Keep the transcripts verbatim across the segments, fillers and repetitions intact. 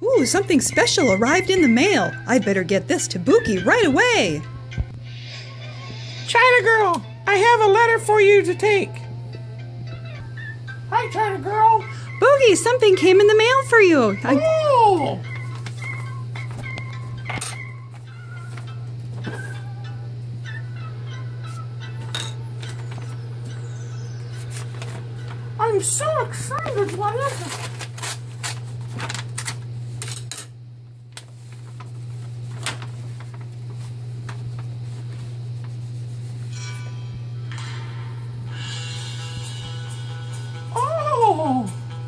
Ooh, something special arrived in the mail. I'd better get this to Bookie right away. China Girl, I have a letter for you to take. Hi, China Girl. Boogie, something came in the mail for you. I... Oh! I'm so excited. What is it? Oh!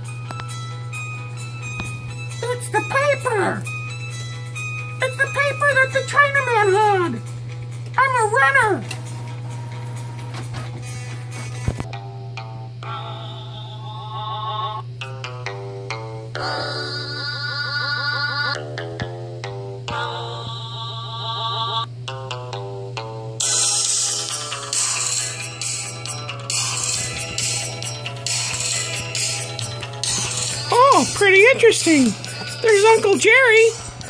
It's the paper! It's the paper that the Chinaman had! I'm a runner! Oh, pretty interesting. There's Uncle Jerry.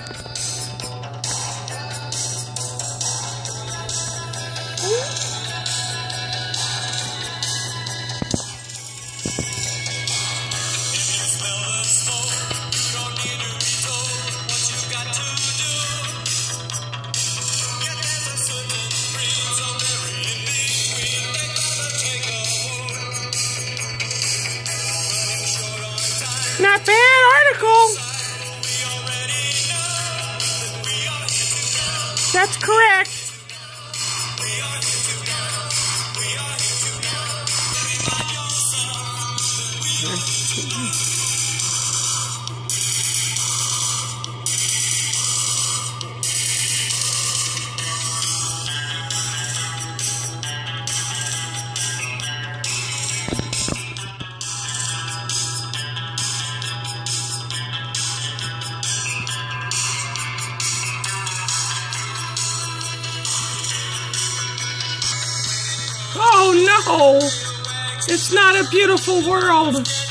Not bad article. That's correct. Oh no! It's not a beautiful world.